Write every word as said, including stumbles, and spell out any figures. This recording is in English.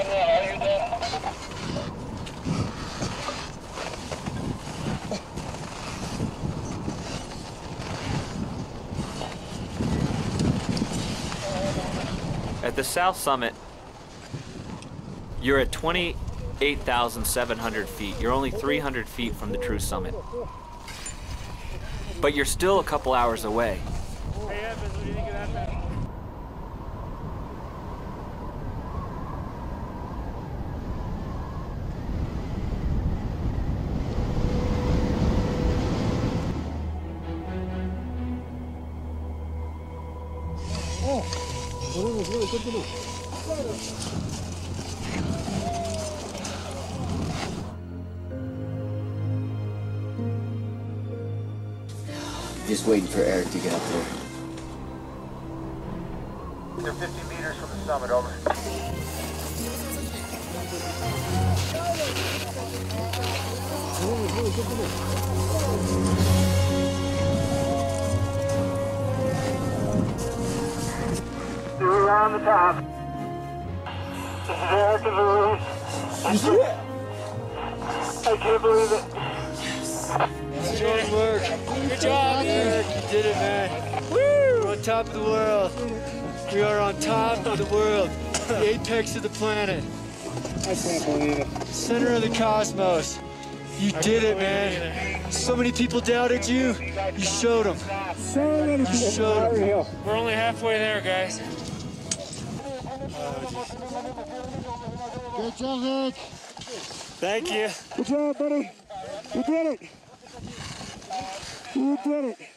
At the south summit, you're at twenty-eight thousand seven hundred feet. You're only three hundred feet from the true summit. But you're still a couple hours away. Hey Evans, what do you think of that, man? Just waiting for Erik to get up there. They're fifty meters from the summit, over. We're on the top. This is Erik of the roof. I can't believe it. Good work. Good job, Erik. You did it, man. Woo! We're on top of the world. We are on top of the world. The apex of the planet. I can't believe it. Center of the cosmos. You did it, man. So many people doubted you. You showed them. You showed them. We're only halfway there, guys. Good job, Erik. Thank you. Good job, buddy. You did it. You did it.